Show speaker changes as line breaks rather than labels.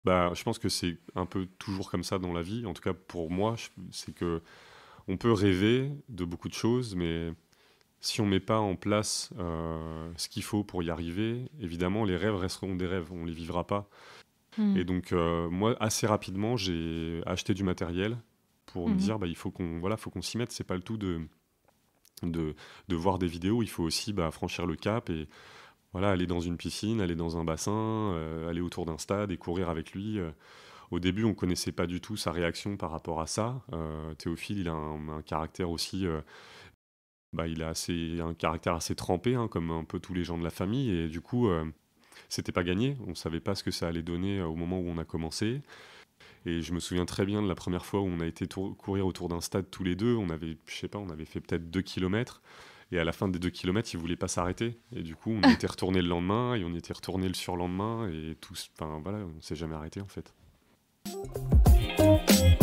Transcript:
Bah, je pense que c'est un peu toujours comme ça dans la vie. En tout cas, pour moi, c'est que on peut rêver de beaucoup de choses, mais si on met pas en place ce qu'il faut pour y arriver, évidemment, les rêves resteront des rêves. On les vivra pas.
Mmh.
Et donc, moi, assez rapidement, j'ai acheté du matériel pour me
Mmh.
dire, bah, il faut qu'on voilà, faut qu'on s'y mette. C'est pas le tout de, de voir des vidéos. Il faut aussi bah, franchir le cap et voilà, aller dans une piscine, aller dans un bassin, aller autour d'un stade et courir avec lui. Au début, on connaissait pas du tout sa réaction par rapport à ça. Théophile, il a un caractère aussi, bah, il a un caractère assez trempé, hein, comme un peu tous les gens de la famille. Et du coup, c'était pas gagné. On savait pas ce que ça allait donner au moment où on a commencé. Et je me souviens très bien de la première fois où on a été courir autour d'un stade tous les deux. On avait, je sais pas, on avait fait peut-être 2 kilomètres. Et à la fin des 2 kilomètres, il voulait pas s'arrêter. Et du coup, on y était retourné le lendemain et on y était retourné le surlendemain. Et tous, enfin voilà, on s'est jamais arrêté en fait.